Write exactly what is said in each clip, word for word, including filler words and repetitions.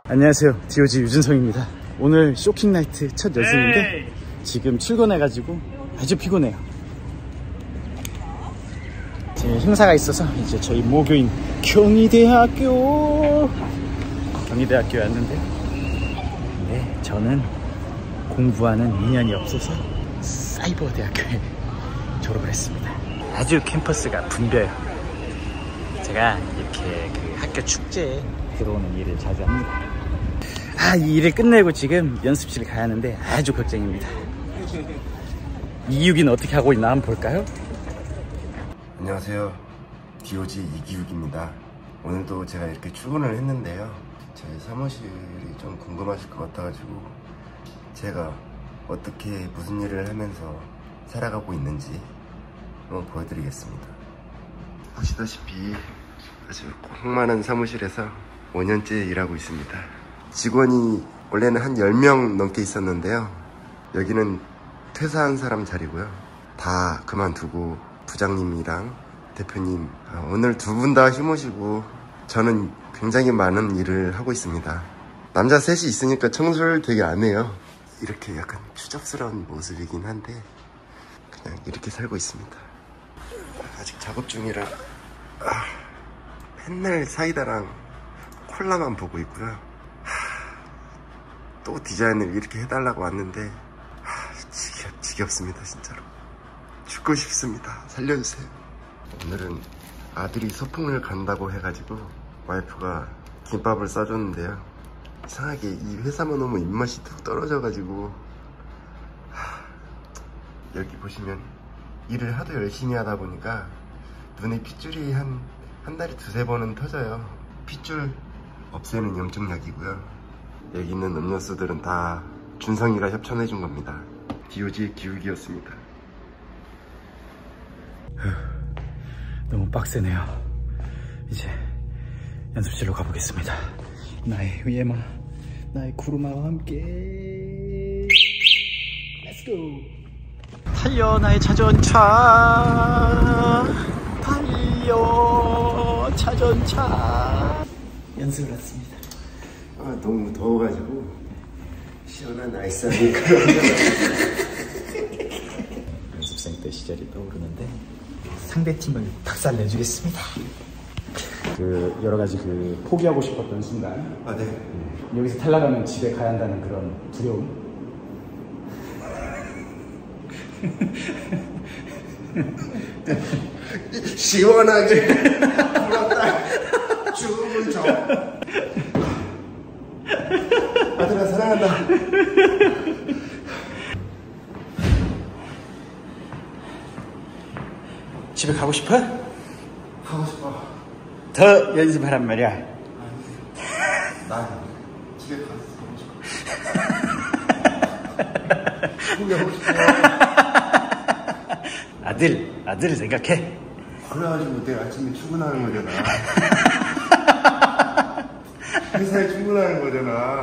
안녕하세요, 디오지 유준성입니다. 오늘 쇼킹나이트 첫 연습인데 에이. 지금 출근해가지고 아주 피곤해요. 제 행사가 있어서 이제 저희 모교인 경희대학교 경희대학교에 왔는데 네, 저는 공부하는 인연이 없어서 사이버대학교에 졸업을 했습니다. 아주 캠퍼스가 붐벼요. 제가 이렇게 그 학교 축제에 들어오는 일을 자주 합니다. 아, 이 일을 끝내고 지금 연습실 가야 하는데 아주 걱정입니다. 이기욱이는 어떻게 하고 있나 한번 볼까요? 안녕하세요, 디오지 이기욱입니다. 오늘도 제가 이렇게 출근을 했는데요, 제 사무실이 좀 궁금하실 것 같아가지고 제가 어떻게 무슨 일을 하면서 살아가고 있는지 한번 보여드리겠습니다. 보시다시피 아주 꽉 사무실에서 오 년째 일하고 있습니다. 직원이 원래는 한 열 명 넘게 있었는데요, 여기는 퇴사한 사람 자리고요. 다 그만두고 부장님이랑 대표님 오늘 두 분 다 힘오시고 저는 굉장히 많은 일을 하고 있습니다. 남자 셋이 있으니까 청소를 되게 안 해요. 이렇게 약간 추잡스러운 모습이긴 한데 그냥 이렇게 살고 있습니다. 아직 작업 중이라 아, 맨날 사이다랑 콜라만 보고 있고요. 하, 또 디자인을 이렇게 해달라고 왔는데 하, 지겹, 지겹습니다. 진짜로 죽고 싶습니다. 살려주세요. 오늘은 아들이 소풍을 간다고 해가지고 와이프가 김밥을 싸줬는데요, 이상하게 이 회사만 오면 입맛이 뚝 떨어져가지고 하, 여기 보시면 일을 하도 열심히 하다 보니까 눈에 핏줄이 한, 한 달에 두세 번은 터져요. 핏줄 없애는 염증약이고요. 여기 있는 음료수들은 다 준성이가 협찬해준 겁니다. 디오지의 기욱이었습니다. 너무 빡세네요. 이제 연습실로 가보겠습니다. 나의 위에마, 나의 구루마와 함께 Let's go! 달려 나의 자전차, 달려 자전차. 연습을 했습니다. 아, 너무 더워가지고 시원한 아이스하니 연습생 때 시절이 떠오르는데 상대팀을 박살 내주겠습니다. 그 여러가지 그 포기하고 싶었던 순간, 아, 네. 음, 여기서 탈락하면 집에 가야 한다는 그런 두려움. 시원하게 불었다 춤을 춰. 아들아 사랑한다. 집에 가고 싶어? 가고 싶어. 더 연습하란 말이야. 난 집에 가고 싶어. 포기하고 싶어. 아들, 아들을 생각해. 그래가지고 내일 아침에 출근하는 거잖아. 회사에 출근하는 거잖아.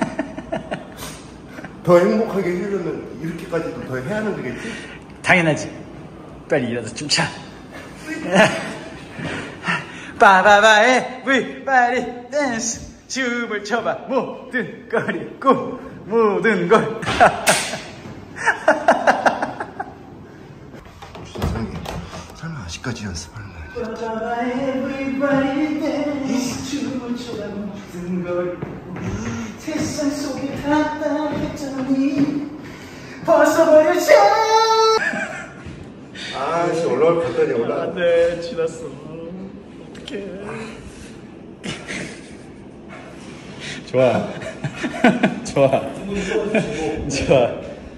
더 행복하게 해주려면 이렇게까지도 더 해야 하는 거겠지? 당연하지. 빨리 일어나서 춤춰. 빠바바에 we 빨리 댄스. 춤을 춰봐. 모든 걸 잊고 모든 걸. 세상에, 설마 아직까지 연습하는 거야? 빠바바에 we 빨리 댄스. 춤을 춰봐. 모든 걸 잊고 세상 속에 답답했잖니 벗어버려줘. 아씨, 올라올 것 같더니 올라가. 안돼, 지났어. 어떡해. 좋아. 좋아. 좋아.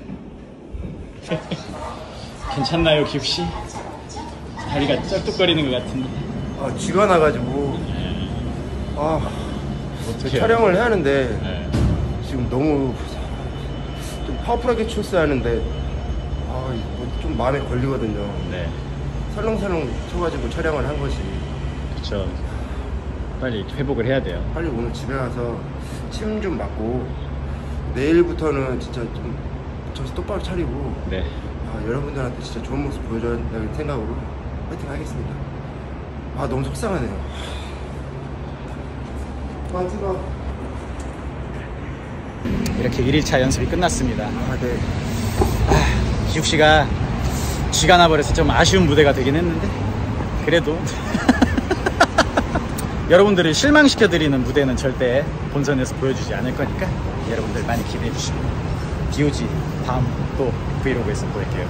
괜찮나요, 기욱씨? 다리가 쩔뚝거리는 것 같은데. 아, 쥐가 나가지고 아, 어떡해요? 촬영을 해야 하는데 네. 지금 너무 좀 파워풀하게 쳤어야 하는데 아, 좀 마음에 걸리거든요. 네. 설렁설렁 쳐가지고 촬영을 한 것이. 그쵸. 빨리 회복을 해야 돼요. 빨리 오늘 집에 가서 침 좀 맞고 내일부터는 진짜 좀 정신 똑바로 차리고 네. 아, 여러분들한테 진짜 좋은 모습 보여줘야 된다는 생각으로 파이팅 하겠습니다. 아, 너무 속상하네요. 아, 뜨거워. 이렇게 일 일차 연습이 끝났습니다. 아, 네. 아, 기욱씨가 쥐가 나버려서 좀 아쉬운 무대가 되긴 했는데 그래도 여러분들을 실망시켜드리는 무대는 절대 본선에서 보여주지 않을 거니까 여러분들 많이 기대해주시고 비오지 다음 또 브이로그에서 보일게요.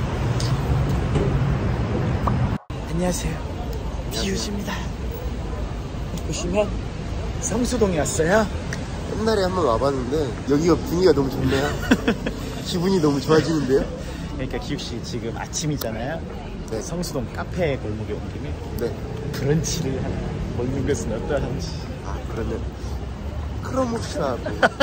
안녕하세요, 비오지입니다. 보시면 성수동에 왔어요. 옛날에 한번 와봤는데 여기가 분위기가 너무 좋네요. 기분이 너무 좋아지는데요. 그러니까 기욱씨 지금 아침이잖아요. 네. 성수동 카페 골목에 온 김에 네. 브런치를 하나 먹는 것은 어떠한지. 아, 그러면 크로모스하고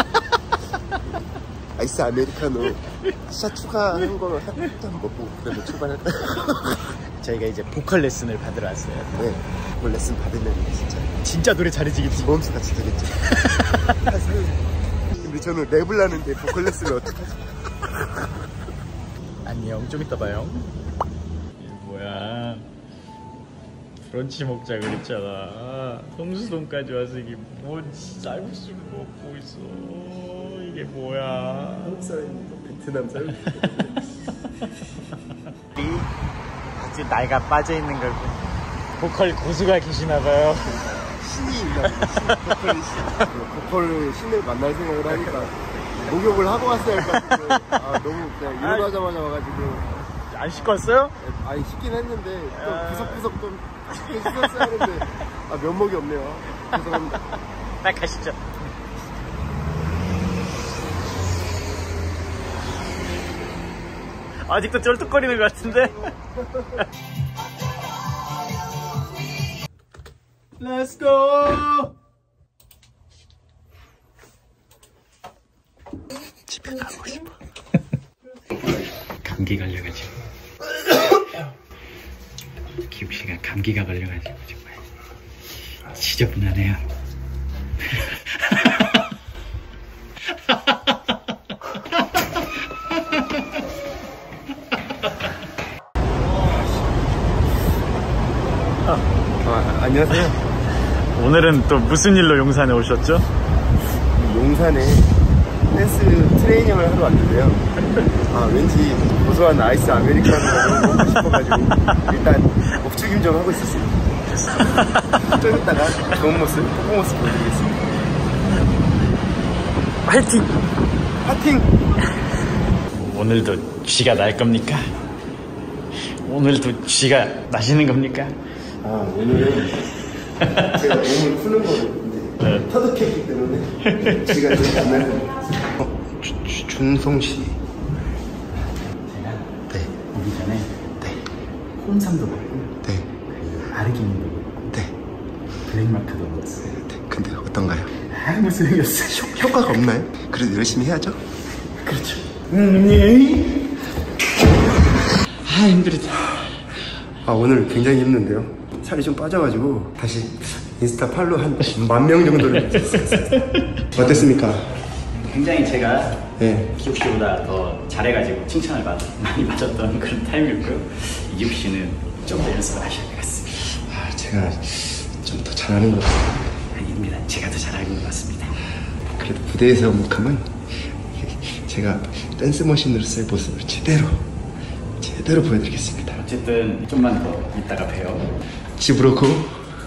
아이스 아메리카노 샷 추가한 거 한 잔 먹고 그러면 출발할까요? 저희가 이제 보컬 레슨을 받으러 왔어요. 네. 보컬 레슨 받으면 진짜 진짜 노래 잘해지겠지. 모험수 같이 되겠죠. 사실 근데 저는 랩을 하는데 보컬 레슨을 어떡하지? 안녕, 좀 이따 봐요. 이게 뭐야, 브런치 먹자 그랬잖아. 성수동까지 와서 이게 뭔 쌀국수를 먹고 있어. 이게 뭐야. 한국 사람입니까? 베트남 사람? 아주 나이가 빠져있는 걸 보컬 고수가 계시나봐요. 신이 있나 보컬 신. 보컬 신을 만날 생각을 하니까 목욕을 하고 왔어야 할 것 같은데 아, 너무 그냥 일어나자마자 와가지고 안 씻고 왔어요? 아니 씻긴 했는데 좀 구석구석 좀 씻긴 씻었어야 했는데 아, 면목이 없네요. 죄송합니다. 빨리 가시죠. 아직도 쩔뚝거리는 것 같은데? Let's go! 집에 가고 싶어. 감기 걸려가지고. 기욱씨가 감기가 걸려가지고 정말 지저분하네요. 아, 안녕하세요. 오늘은 또 무슨 일로 용산에 오셨죠? 용산에 댄스 트레이닝을 하러 왔는데요. 아, 왠지 고소한 아이스 아메리카노가 너무 먹고 싶어가지고 일단 목축임 좀 하고 있었습니다. 좀 이따가 좋은 모습, 예쁜 모습 보여드리겠습니다. 화이팅! 파팅! 오늘도 쥐가 날 겁니까? 오늘도 쥐가 나시는 겁니까? 아, 오늘은 제가 몸을 푸는 거를 네. 터득했기 때문에 쥐가 절대 안 날 겁니다. 어, 준성 씨. 제가 네 오기 전에 네 홍삼도 먹고 네 아르기닌도 먹고 네 블랙마크도 먹었어요. 네. 근데 어떤가요? 아무 소용이었어요. 효, 효과가 없나요? 그래도 열심히 해야죠. 그렇죠. 음, 네. 아, 힘들다. 아, 오늘 굉장히 힘든데요. 살이 좀 빠져가지고 다시 인스타 팔로우 한 만 명 정도를 어땠습니까? 굉장히 제가 네. 기욱씨보다 더 잘해가지고 칭찬을 받, 많이 받았던 그런 타임이었고요. 이기욱씨는 좀 더 연습을 하셔야 될 것 같습니다. 아, 제가 좀 더 잘하는 것 같습니다. 아닙니다. 제가 더 잘하는 것 같습니다. 그래도 무대에서 목하면 제가 댄스 머신으로서의 모습을 제대로 제대로 보여드리겠습니다. 어쨌든 좀만 더 이따가 봬요. 집으로 고.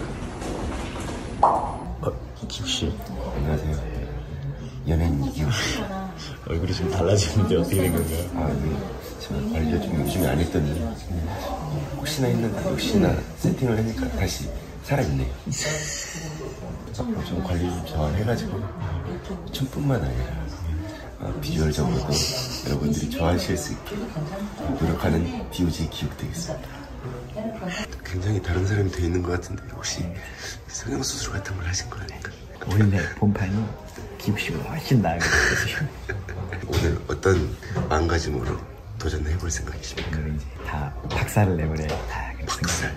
어, 기욱씨. 안녕하세요. 연예인 이기욱씨. 얼굴이 좀 달라지는데 어떻게 된 건가요? 아, 네. 제가 관리를 좀 요즘에 안 했더니 혹시나 했는데 혹시나 세팅을 하니까 다시 살아있네요. 앞으로 좀 관리 좀 잘 해가지고 춤뿐만 아니라 어, 비주얼적으로도 여러분들이 좋아하실 수 있게 노력하는 비오지의 기욱 되겠습니다. 굉장히 다른 사람이 돼 있는 것 같은데 혹시 성형수술 같은 걸 하신 거 아닐까? 우리네 본판이 기욱씨보다 훨씬 나은 것 같아요. 오늘 어떤 마음가짐으로 도전해볼 생각이십니까? 오늘 이제 다 박살을 내버려요. 다 박살?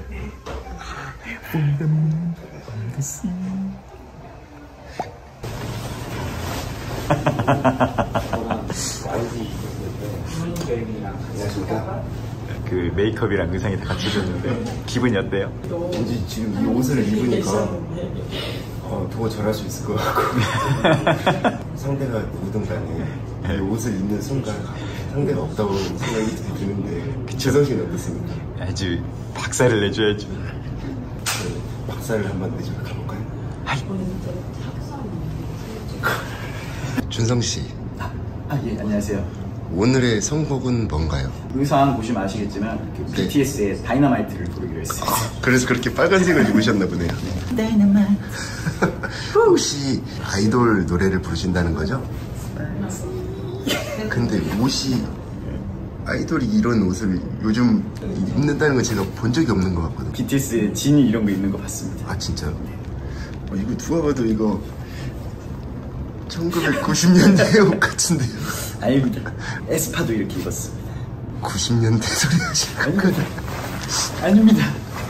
안녕하십니까. 그 메이크업이랑 의상이 다 같이 줬는데 기분이 어때요? 왠지 지금 이 옷을 입으니까 어, 두고 절할 수 있을 것 같고 상대가 누구든 간에 이 옷을 입는 순간 상대가 없다고 생각이 드는데 재성씨는 어떻습니까? 아주 박살을 내줘야죠. 네, 박살을 한번 내줘 가볼까요? 하이. 준성씨. 아, 아, 예, 안녕하세요. 오늘의 선곡은 뭔가요? 의상 보시면 아시겠지만 그 네. 비티에스의 다이너마이트를 부르기로 했어요. 아, 그래서 그렇게 빨간색을 입으셨나 보네요. 다이너마이트. 혹시 아이돌 노래를 부르신다는 거죠? 근데 옷이 아이돌이 이런 옷을 요즘 입는다는 건 제가 본 적이 없는 것 같거든요. 비티에스의 진이 이런 거 입는 거 봤습니다. 아 진짜요? 어, 이거 누가 봐도 이거 천구백구십 년대 옷 같은데요? 아닙니다. 에스파도 이렇게 입었습니다. 구십 년대 소리 하시는 거 아닙니다. 아닙니다.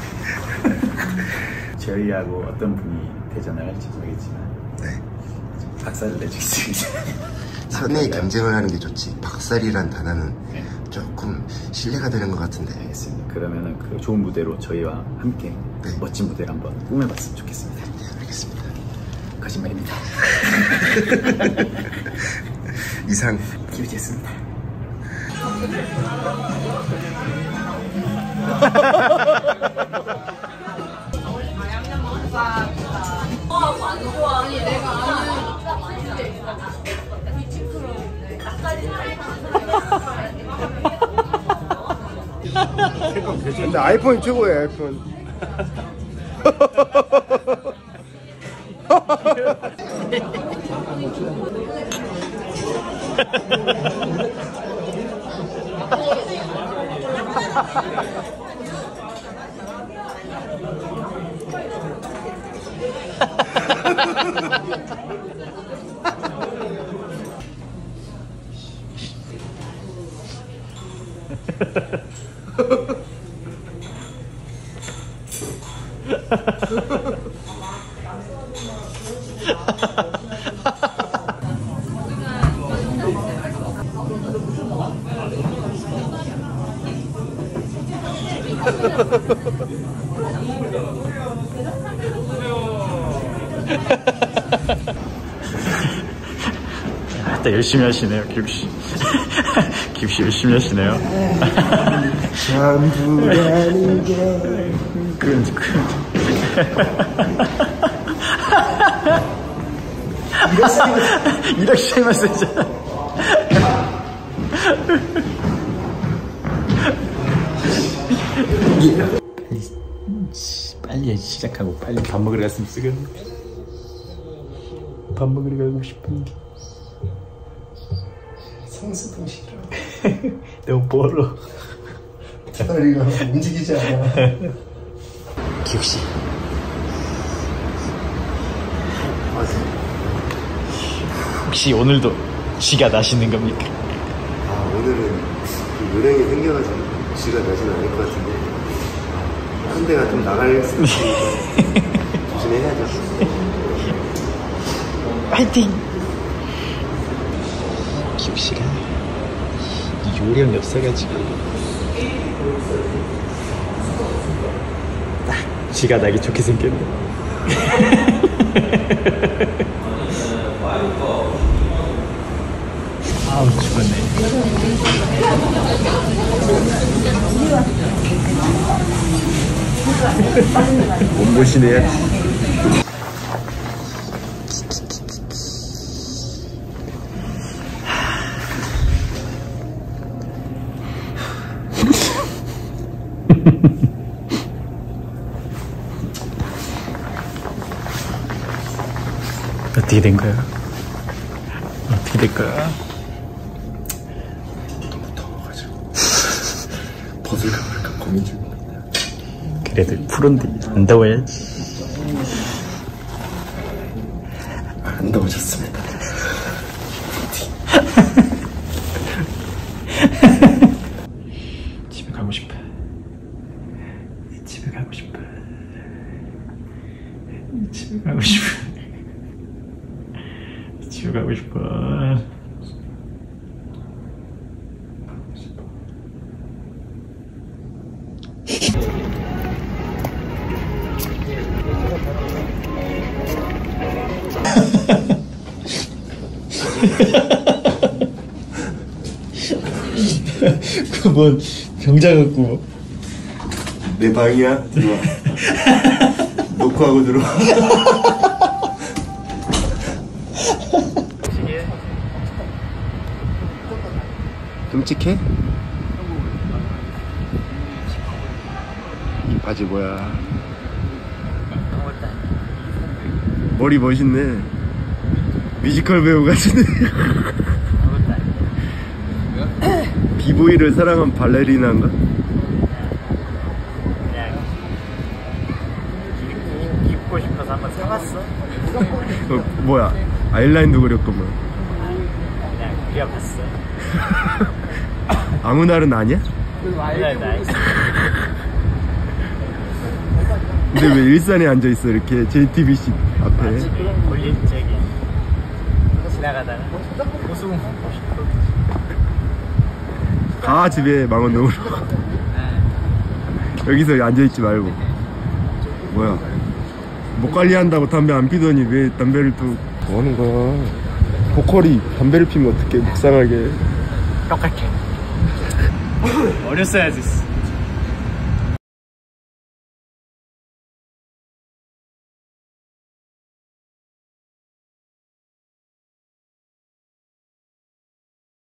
저희하고 어떤 분이 대전을 할지 모르겠지만 네. 박살을 내주겠습니다. 선의 경쟁을 하는 게 좋지 박살이란 단어는 네. 조금 신뢰가 되는 것 같은데. 알겠습니다. 그러면은 그 좋은 무대로 저희와 함께 네. 멋진 무대를 한번 꾸며봤으면 좋겠습니다. 네, 알겠습니다. 거짓말입니다. 이상 기우지였습니다. 근데 아이폰이 최고예요. 아이폰. 또 열심히 하시네요, 기욱씨. 기욱씨 열심히 하시네요. 전부라는 게 그런, 그런. 이렇게 시작했어. 빨리, 빨리 시작하고 빨리 밥 먹으러 갔으면 쓰겠는데. 밥 먹으러 가고 싶은데. 성수동 싫어. 너무 멀어. 다리가 움직이지 않아. 기욱씨. 혹시 오늘도 쥐가 나시는 겁니까? 아 오늘은 좀 요령이 생겨가지고 쥐가 나지는 않을 것 같은데 한 대가 좀 나갈 수도 있으니까 조심해야죠. 파이팅! 기욱씨가 요령이 없어가지고 딱 쥐가 나기 좋게 생겼네. 아우 죽었네. 몸보신해야지. 어떻게 된 거야? 어떻게 될 거야? 너무 더워가지고 벗을까 말까 고민 중입니다. 그래도 프로인데 안 더워야지. 안 더우셨습니다. 집에 가고 싶어. 집에 가고 싶어. 집에 가고 싶어. 집에 가고 싶어. 그뭔 병자 같고. 내 방이야? 들어와. 녹화하고 들어와. 끔찍해? 이 바지 뭐야? 머리 멋있네. 뮤지컬 배우 같은데. 비보이를 사랑한 발레리나인가? 그냥 입고 싶어서 한번 사봤어. 어, 뭐야? 아이라인도 그렸구만. 그냥 그려봤어. 아무 날은 아니야? 아무날 나이스. 근데 왜 일산에 앉아있어 이렇게 제이티비씨 앞에? 걸린 저기 지나가다가 고수공 먹고 싶어. 가 집에 망원동으로. 여기서 앉아있지 말고. 뭐야, 목 관리한다고 담배 안 피더니 왜 담배를 또 뭐하는 거야? 보컬이 담배를 피면 어떡해, 묵상하게. 똑같게 어렸어야지.